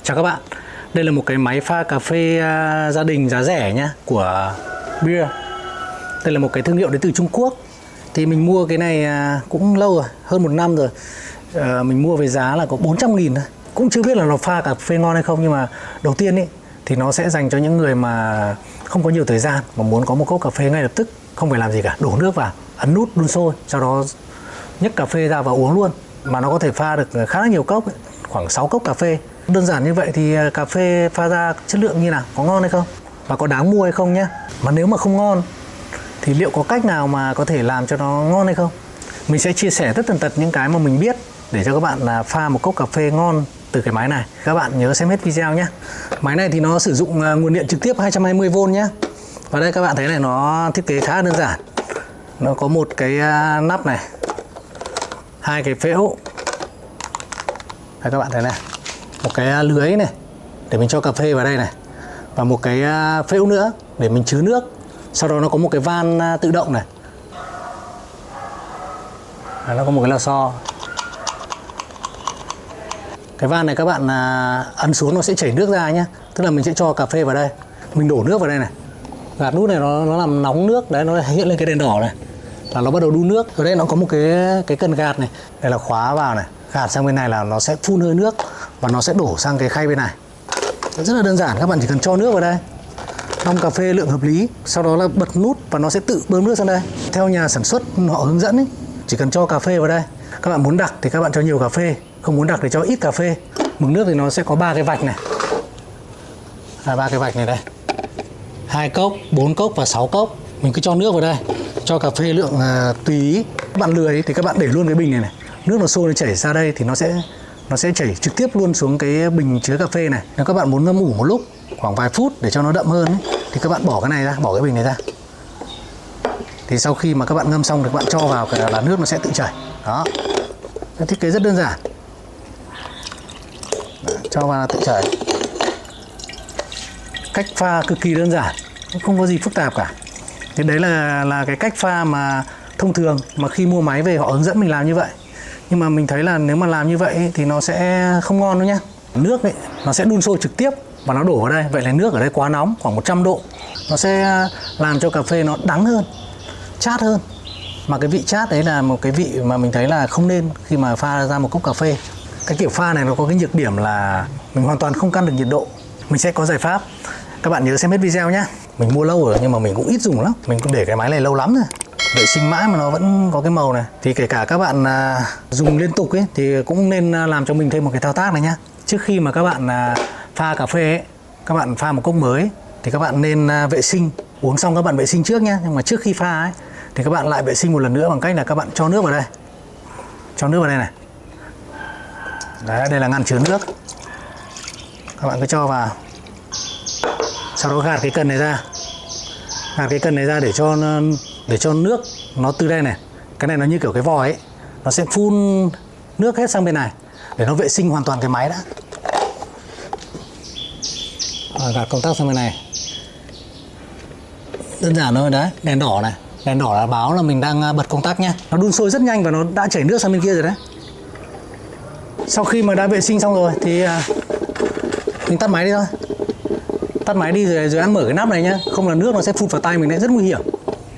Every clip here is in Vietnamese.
Chào các bạn, đây là một cái máy pha cà phê gia đình giá rẻ nhá, của Beer. Đây là một cái thương hiệu đến từ Trung Quốc. Thì mình mua cái này cũng lâu rồi, hơn 1 năm rồi. Mình mua với giá là có 400.000 thôi. Cũng chưa biết là nó pha cà phê ngon hay không, nhưng mà đầu tiên ý, thì nó sẽ dành cho những người mà không có nhiều thời gian mà muốn có một cốc cà phê ngay lập tức, không phải làm gì cả, đổ nước vào, ấn nút đun sôi, sau đó nhấc cà phê ra và uống luôn. Mà nó có thể pha được khá là nhiều cốc ấy, khoảng 6 cốc cà phê. Đơn giản như vậy thì cà phê pha ra chất lượng như nào, có ngon hay không và có đáng mua hay không nhé. Mà nếu mà không ngon thì liệu có cách nào mà có thể làm cho nó ngon hay không? Mình sẽ chia sẻ tất tần tật những cái mà mình biết để cho các bạn là pha một cốc cà phê ngon từ cái máy này. Các bạn nhớ xem hết video nhé. Máy này thì nó sử dụng nguồn điện trực tiếp 220V nhé. Và đây các bạn thấy này, nó thiết kế khá đơn giản. Nó có một cái nắp này, 2 cái phễu. Đây các bạn thấy này, một cái lưới này để mình cho cà phê vào đây này, và một cái phễu nữa để mình chứa nước. Sau đó nó có một cái van tự động này. Nó có một cái lò xo. Cái van này các bạn ấn xuống nó sẽ chảy nước ra nhé. Tức là mình sẽ cho cà phê vào đây, mình đổ nước vào đây này, gạt nút này, nó làm nóng nước đấy, nó hiện lên cái đèn đỏ này là nó bắt đầu đun nước. Ở đây nó có một cái cần gạt này, đây là khóa vào này, gạt sang bên này là nó sẽ phun hơi nước và nó sẽ đổ sang cái khay bên này. Rất là đơn giản, các bạn chỉ cần cho nước vào đây, đong cà phê lượng hợp lý, sau đó là bật nút và nó sẽ tự bơm nước sang đây. Theo nhà sản xuất họ hướng dẫn ấy, chỉ cần cho cà phê vào đây. Các bạn muốn đặc thì các bạn cho nhiều cà phê, không muốn đặc thì cho ít cà phê. Mực nước thì nó sẽ có 3 cái vạch này, 3 cái vạch này đây, 2 cốc, 4 cốc và 6 cốc. Mình cứ cho nước vào đây, cho cà phê lượng tùy ý. Các bạn lười thì các bạn để luôn cái bình này, nước nó sôi nó chảy ra đây thì nó sẽ chảy trực tiếp luôn xuống cái bình chứa cà phê này. Nếu các bạn muốn ngâm ủ một lúc khoảng vài phút để cho nó đậm hơn ấy, thì các bạn bỏ cái này ra, bỏ cái bình này ra. Thì sau khi mà các bạn ngâm xong thì các bạn cho vào là nước nó sẽ tự chảy. Đó, thiết kế rất đơn giản. Cho vào là tự chảy. Cách pha cực kỳ đơn giản, không có gì phức tạp cả. Thì đấy là cái cách pha mà thông thường mà khi mua máy về họ hướng dẫn mình làm như vậy. Nhưng mà mình thấy là nếu mà làm như vậy ấy, thì nó sẽ không ngon đâu nhá. Nước ấy, nó sẽ đun sôi trực tiếp và nó đổ vào đây. Vậy là nước ở đây quá nóng, khoảng 100 độ. Nó sẽ làm cho cà phê nó đắng hơn, chát hơn. Mà cái vị chát đấy là một cái vị mà mình thấy là không nên khi mà pha ra một cốc cà phê. Cái kiểu pha này nó có cái nhược điểm là mình hoàn toàn không căn được nhiệt độ. Mình sẽ có giải pháp. Các bạn nhớ xem hết video nhé. Mình mua lâu rồi nhưng mà mình cũng ít dùng lắm. Mình cũng để cái máy này lâu lắm rồi, vệ sinh mãi mà nó vẫn có cái màu này. Thì kể cả các bạn dùng liên tục ấy thì cũng nên làm cho mình thêm một cái thao tác này nhá. Trước khi mà các bạn pha cà phê ấy, các bạn pha một cốc mới thì các bạn nên vệ sinh. Uống xong các bạn vệ sinh trước nhá. Nhưng mà trước khi pha ấy thì các bạn lại vệ sinh một lần nữa bằng cách là các bạn cho nước vào đây. Cho nước vào đây này. Đấy, đây là ngăn chứa nước. Các bạn cứ cho vào. Sau đó gạt cái cần này ra. Gạt cái cần này ra để cho nước nó từ đây này. Cái này nó như kiểu cái vòi ấy, nó sẽ phun nước hết sang bên này để nó vệ sinh hoàn toàn cái máy đã. Gạt công tắc sang bên này. Đơn giản thôi đấy, đèn đỏ này. Đèn đỏ là báo là mình đang bật công tắc nhé. Nó đun sôi rất nhanh và nó đã chảy nước sang bên kia rồi đấy. Sau khi mà đã vệ sinh xong rồi thì mình tắt máy đi thôi. Tắt máy đi rồi ăn mở cái nắp này nhá. Không là nước nó sẽ phun vào tay mình đấy, rất nguy hiểm.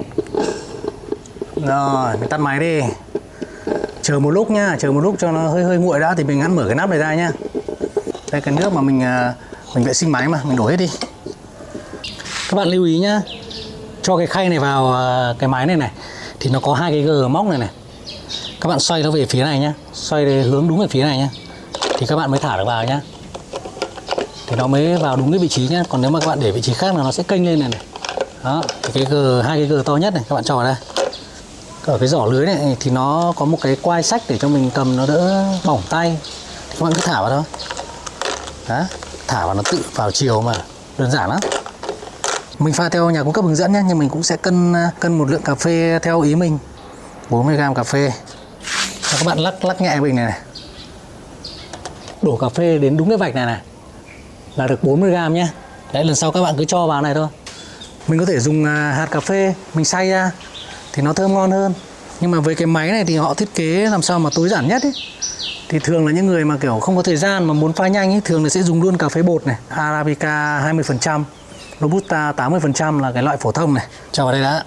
Rồi, mình tắt máy đi. Chờ một lúc nhá, chờ một lúc cho nó hơi nguội đã thì mình ăn mở cái nắp này ra nhá. Đây cái nước mà mình vệ sinh máy mà, mình đổ hết đi. Các bạn lưu ý nhá. Cho cái khay này vào cái máy này thì nó có 2 cái gờ móc này. Các bạn xoay nó về phía này nhá, xoay để hướng đúng về phía này nhá. Thì các bạn mới thả được vào nhá. Thì nó mới vào đúng cái vị trí nhá. Còn nếu mà các bạn để vị trí khác là nó sẽ kênh lên này. Đó, thì hai cái gờ to nhất này các bạn cho vào đây. Ở cái giỏ lưới này thì nó có một cái quai sách để cho mình cầm nó đỡ bỏng tay. Thì các bạn cứ thả vào thôi. Đó, thả vào nó tự vào chiều mà, đơn giản lắm. Mình pha theo nhà cung cấp hướng dẫn nhé, nhưng mình cũng sẽ cân một lượng cà phê theo ý mình. 40g cà phê. Và các bạn lắc nhẹ bình này. Đổ cà phê đến đúng cái vạch này là được 40g nhé. Đấy, lần sau các bạn cứ cho vào này thôi. Mình có thể dùng hạt cà phê mình xay ra thì nó thơm ngon hơn. Nhưng mà với cái máy này thì họ thiết kế làm sao mà tối giản nhất ấy. Thì thường là những người mà kiểu không có thời gian mà muốn pha nhanh ấy, thường là sẽ dùng luôn cà phê bột này, Arabica 20%, Robusta 80% là cái loại phổ thông này. Cho vào đây đã.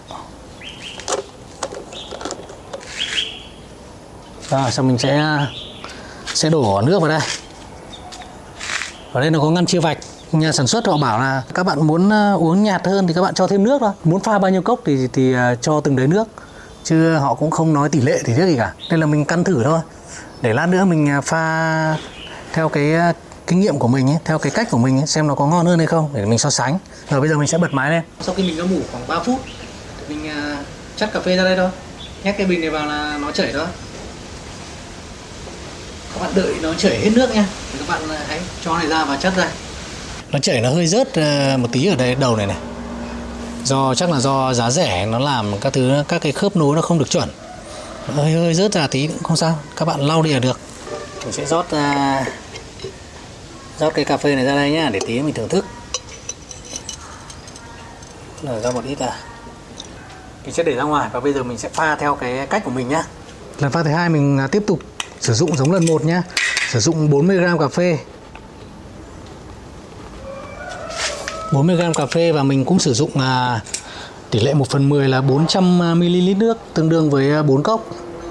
Rồi, xong mình sẽ đổ nước vào đây. Ở đây nó có ngăn chia vạch. Nhà sản xuất họ bảo là các bạn muốn uống nhạt hơn thì các bạn cho thêm nước thôi. Muốn pha bao nhiêu cốc thì cho từng đấy nước. Chứ họ cũng không nói tỷ lệ thì nước gì cả. Đây là mình căn thử thôi. Để lát nữa mình pha theo cái kinh nghiệm của mình ấy, theo cái cách của mình ấy, xem nó có ngon hơn hay không để mình so sánh. Rồi bây giờ mình sẽ bật máy lên. Sau khi mình ngâm ủ khoảng 3 phút thì mình chắt cà phê ra đây thôi. Nhét cái bình này vào là nó chảy thôi. Các bạn đợi nó chảy hết nước nha. Thì các bạn hãy cho này ra và chắt ra. Nó chảy nó hơi rớt một tí ở đây đầu này này. Chắc là do giá rẻ nó làm các cái khớp nối nó không được chuẩn. Hơi rớt ra tí cũng không sao, các bạn lau đi là được. Mình sẽ rót cái cà phê này ra đây nhá, để tí mình thưởng thức. Rồi ra một ít là mình sẽ để ra ngoài và bây giờ mình sẽ pha theo cái cách của mình nhá. Lần pha thứ hai mình tiếp tục sử dụng giống lần 1 nhá. Sử dụng 40g cà phê. 40g cà phê và mình cũng sử dụng tỷ lệ 1/10 là 400ml nước, tương đương với 4 cốc.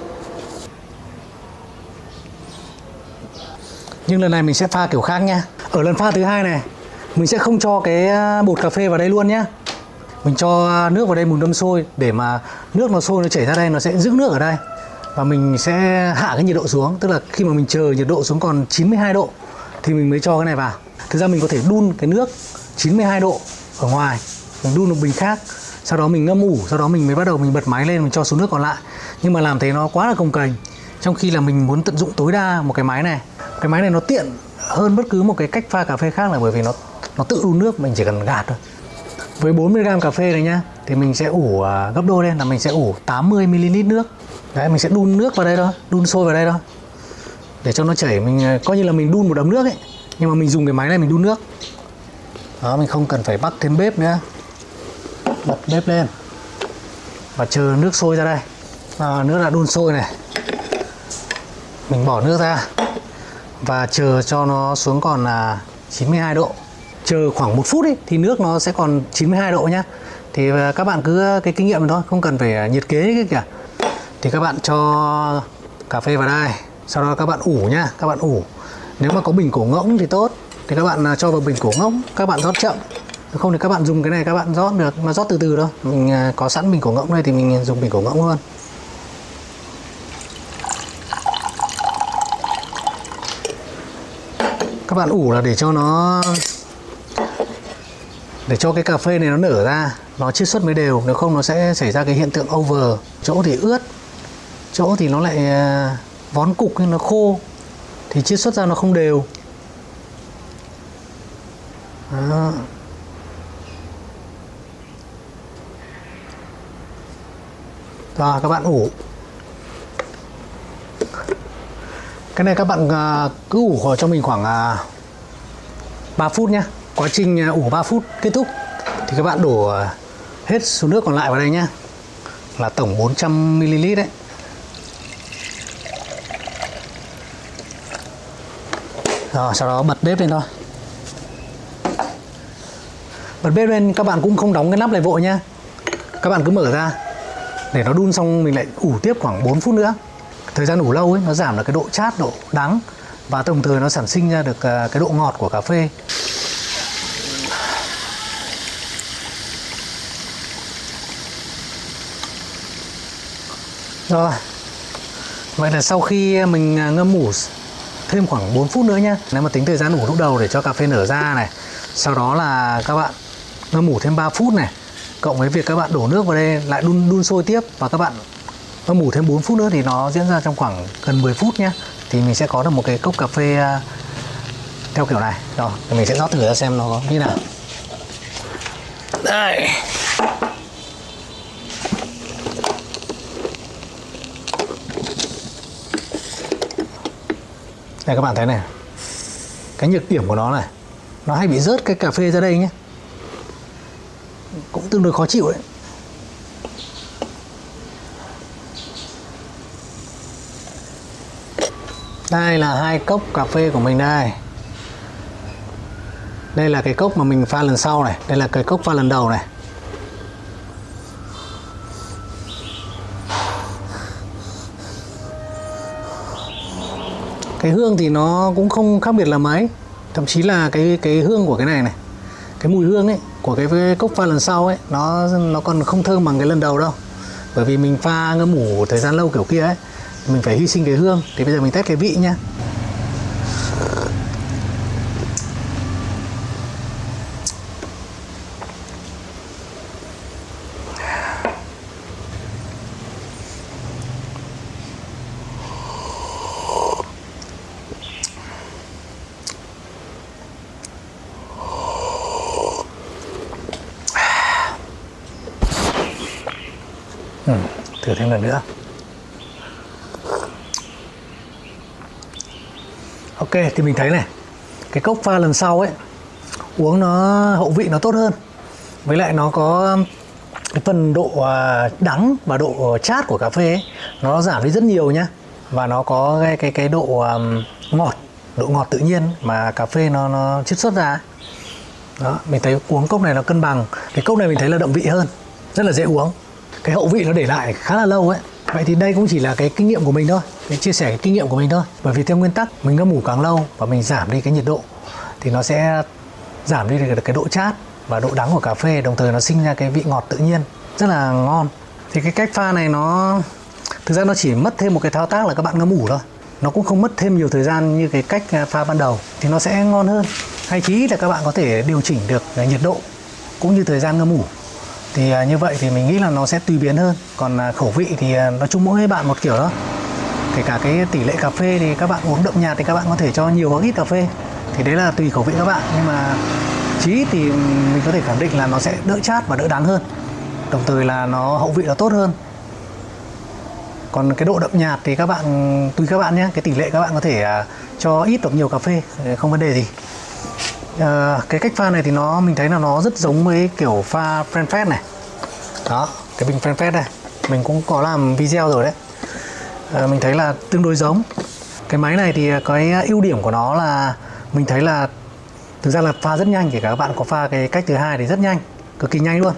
Nhưng lần này mình sẽ pha kiểu khác nha. Ở lần pha thứ hai này, mình sẽ không cho cái bột cà phê vào đây luôn nhá. Mình cho nước vào đây mình đun sôi để mà nước nó sôi nó chảy ra đây, nó sẽ giữ nước ở đây. Và mình sẽ hạ cái nhiệt độ xuống, tức là khi mà mình chờ nhiệt độ xuống còn 92 độ thì mình mới cho cái này vào. Thực ra mình có thể đun cái nước 92 độ ở ngoài, mình đun một bình khác, sau đó mình ngâm ủ, sau đó mình mới bắt đầu mình bật máy lên, mình cho số nước còn lại. Nhưng mà làm thế nó quá là cồng kềnh, trong khi là mình muốn tận dụng tối đa một cái máy này. Cái máy này nó tiện hơn bất cứ một cái cách pha cà phê khác là bởi vì nó tự đun nước, mình chỉ cần gạt thôi. Với 40g cà phê này nhá, thì mình sẽ ủ gấp đôi lên, là mình sẽ ủ 80ml nước. Đấy, mình sẽ đun nước vào đây thôi, đun sôi vào đây thôi, để cho nó chảy. Mình coi như là mình đun một đống nước ấy, nhưng mà mình dùng cái máy này mình đun nước. Đó, mình không cần phải bắt thêm bếp nữa. Bật bếp lên và chờ nước sôi ra đây. Nước đã đun sôi này, mình bỏ nước ra và chờ cho nó xuống còn 92 độ. Chờ khoảng 1 phút ấy, thì nước nó sẽ còn 92 độ nhá. Thì các bạn cứ cái kinh nghiệm thôi, không cần phải nhiệt kế cái kìa. Thì các bạn cho cà phê vào đây, sau đó các bạn ủ nhá, các bạn ủ. Nếu mà có bình cổ ngỗng thì tốt, thì các bạn cho vào bình cổ ngỗng, các bạn rót chậm. Không thì các bạn dùng cái này các bạn rót được, mà rót từ từ thôi. Mình có sẵn bình cổ ngỗng đây thì mình dùng bình cổ ngỗng luôn. Các bạn ủ là để cho cái cà phê này nó nở ra, nó chiết xuất mới đều, nếu không nó sẽ xảy ra cái hiện tượng over. Chỗ thì ướt, chỗ thì nó lại vón cục nhưng nó khô, thì chiết xuất ra nó không đều. Đó. Rồi các bạn ủ. Cái này các bạn cứ ủ cho mình khoảng 3 phút nhá. Quá trình ủ 3 phút kết thúc thì các bạn đổ hết số nước còn lại vào đây nhá. Là tổng 400ml đấy. Rồi sau đó bật bếp lên thôi. Bật bếp lên, các bạn cũng không đóng cái nắp lại vội nhá. Các bạn cứ mở ra để nó đun xong mình lại ủ tiếp khoảng 4 phút nữa. Thời gian ủ lâu ấy nó giảm được cái độ chát, độ đắng và đồng thời nó sản sinh ra được cái độ ngọt của cà phê. Rồi. Vậy là sau khi mình ngâm ủ thêm khoảng 4 phút nữa nhá. Nếu mà tính thời gian ủ lúc đầu để cho cà phê nở ra này, sau đó là các bạn ngâm ủ thêm 3 phút này, cộng với việc các bạn đổ nước vào đây lại đun sôi tiếp, và các bạn ngâm ủ thêm 4 phút nữa thì nó diễn ra trong khoảng gần 10 phút nhé. Thì mình sẽ có được một cái cốc cà phê theo kiểu này. Rồi, mình sẽ rót thử ra xem nó có như nào. Đây. Đây các bạn thấy này. Cái nhược điểm của nó này, nó hay bị rớt cái cà phê ra đây nhé. Cũng tương đối khó chịu đấy. Đây là 2 cốc cà phê của mình đây. Đây là cái cốc mà mình pha lần sau này. Đây là cái cốc pha lần đầu này. Cái hương thì nó cũng không khác biệt là mấy. Thậm chí là cái hương của cái này này, cái mùi hương ấy của cái cốc pha lần sau ấy, nó còn không thơm bằng cái lần đầu đâu. Bởi vì mình pha ngâm ủ thời gian lâu kiểu kia ấy, mình phải hy sinh cái hương. Thì bây giờ mình test cái vị nhá. Thử thêm lần nữa. Ok, thì mình thấy này, cái cốc pha lần sau ấy uống nó hậu vị nó tốt hơn. Với lại nó có cái phần độ đắng và độ chát của cà phê ấy, nó giảm đi rất nhiều nhá. Và nó có cái độ ngọt tự nhiên mà cà phê nó chiết xuất ra ấy. Đó, mình thấy uống cốc này nó cân bằng. Cái cốc này mình thấy là đậm vị hơn, rất là dễ uống. Cái hậu vị nó để lại khá là lâu ấy. Vậy thì đây cũng chỉ là cái kinh nghiệm của mình thôi, cái chia sẻ cái kinh nghiệm của mình thôi. Bởi vì theo nguyên tắc mình ngâm ủ càng lâu và mình giảm đi cái nhiệt độ thì nó sẽ giảm đi được cái độ chát và độ đắng của cà phê, đồng thời nó sinh ra cái vị ngọt tự nhiên rất là ngon. Thì cái cách pha này nó thực ra nó chỉ mất thêm một cái thao tác là các bạn ngâm ủ thôi. Nó cũng không mất thêm nhiều thời gian như cái cách pha ban đầu thì nó sẽ ngon hơn. Hay chí là các bạn có thể điều chỉnh được nhiệt độ cũng như thời gian ngâm ủ. Thì như vậy thì mình nghĩ là nó sẽ tùy biến hơn. Còn khẩu vị thì nói chung mỗi bạn một kiểu đó. Kể cả cái tỷ lệ cà phê thì các bạn uống đậm nhạt thì các bạn có thể cho nhiều hoặc ít cà phê. Thì đấy là tùy khẩu vị các bạn. Nhưng mà chí thì mình có thể khẳng định là nó sẽ đỡ chát và đỡ đắng hơn. Đồng thời là nó hậu vị nó tốt hơn. Còn cái độ đậm nhạt thì các bạn tùy các bạn nhé. Cái tỷ lệ các bạn có thể cho ít hoặc nhiều cà phê, không vấn đề gì. Cái cách pha này thì mình thấy là nó rất giống với kiểu pha French Press này. Đó, cái bình French Press này mình cũng có làm video rồi đấy. Mình thấy là tương đối giống. Cái máy này thì cái ưu điểm của nó là mình thấy là thực ra là pha rất nhanh. Kể cả các bạn có pha cái cách thứ hai thì rất nhanh, cực kỳ nhanh luôn,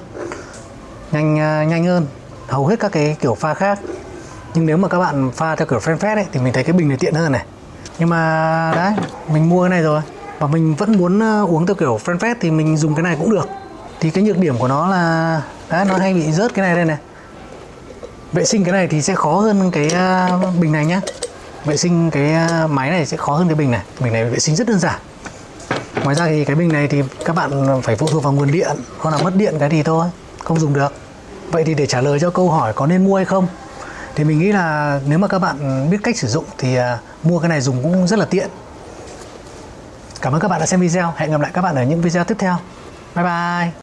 nhanh hơn hầu hết các cái kiểu pha khác. Nhưng nếu mà các bạn pha theo kiểu French Press ấy, thì mình thấy cái bình này tiện hơn này. Nhưng mà đấy, mình mua cái này rồi và mình vẫn muốn uống theo kiểu French Press thì mình dùng cái này cũng được. Thì cái nhược điểm của nó là đấy, nó hay bị rớt cái này đây này. Vệ sinh cái này thì sẽ khó hơn cái bình này nhá. Vệ sinh cái máy này sẽ khó hơn cái bình này. Bình này vệ sinh rất đơn giản. Ngoài ra thì cái bình này thì các bạn phải phụ thuộc vào nguồn điện, hoặc là mất điện cái thì thôi, không dùng được. Vậy thì để trả lời cho câu hỏi có nên mua hay không, thì mình nghĩ là nếu mà các bạn biết cách sử dụng thì mua cái này dùng cũng rất là tiện. Cảm ơn các bạn đã xem video. Hẹn gặp lại các bạn ở những video tiếp theo. Bye bye.